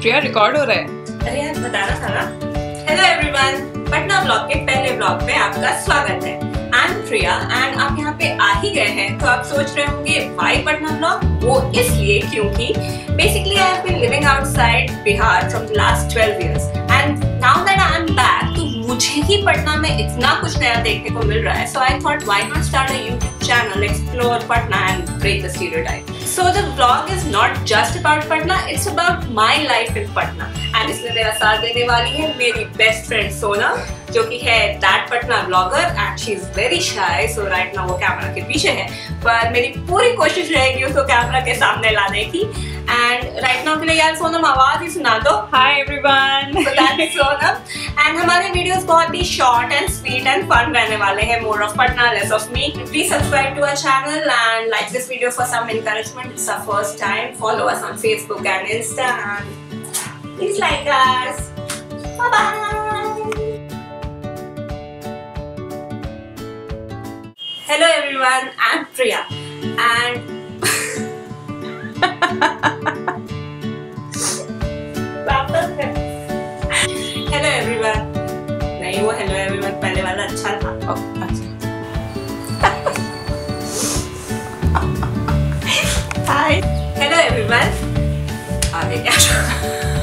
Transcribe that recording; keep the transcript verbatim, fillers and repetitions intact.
प्रिया record हो रहा है। अरे यार बताना था ना। हेलो एवरीवन, पटना ब्लॉग के पहले ब्लॉग में आपका स्वागत है। आई एम प्रिया एंड आप यहाँ पे आ ही गए हैं तो आप सोच रहे होंगे व्हाई पटना ब्लॉग। वो इसलिए क्योंकि basically I have been living outside Bihar from the last twelve years and now that I am back तो मुझे ही पटना में इतना कुछ नया देखने को मिल रहा है। So I thought why not start a YouTube channel, explore Patna and break the stereotype. So the vlog is not just about Patna, it's about my life in Patna. And इसमें मेरा साथ देने वाली है मेरी best friend सोनम, जो कि है that Patna vlogger and she is very shy, so right now वो कैमरा के पीछे है, पर मेरी पूरी कोशिश रहेगी उसको कैमरा के सामने लाने की। And right now के लिए यार सोनम आवाज ही सुना दो। Hi everyone. So that's Sonam. And हमारे वीडियोस बहुत ही short and sweet and fun रहने वाले हैं, more of Patna, less of me. Please subscribe to our channel and like this video for some encouragement. It's our first time. Follow us on Facebook and Insta and please like us. Bye bye. Hello everyone, I'm Priya and Hello everyone. नहीं वो hello everyone पहले वाला अच्छा था। Oh, अच्छा। Hi. Hello everyone. आगे क्या?